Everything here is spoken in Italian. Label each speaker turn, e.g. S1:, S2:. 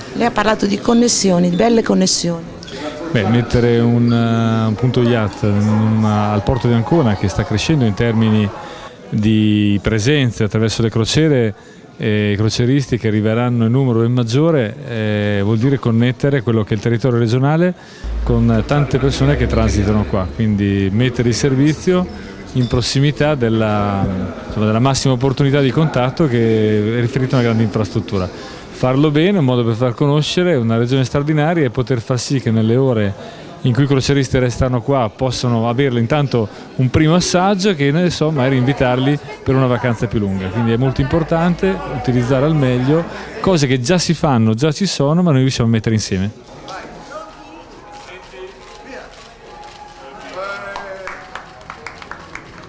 S1: Lei ha parlato di connessioni, di belle connessioni.
S2: Beh, mettere un punto yacht al porto di Ancona, che sta crescendo in termini di presenze attraverso le crociere e i croceristi che arriveranno in numero ben maggiore, vuol dire connettere quello che è il territorio regionale con tante persone che transitano qua, quindi mettere il servizio in prossimità della massima opportunità di contatto che è riferita a una grande infrastruttura. Farlo bene è un modo per far conoscere una regione straordinaria e poter far sì che nelle ore in cui i croceristi restano qua possano averle intanto un primo assaggio che ne so, magari invitarli per una vacanza più lunga. Quindi è molto importante utilizzare al meglio cose che già si fanno, già ci sono, ma noi riusciamo a mettere insieme.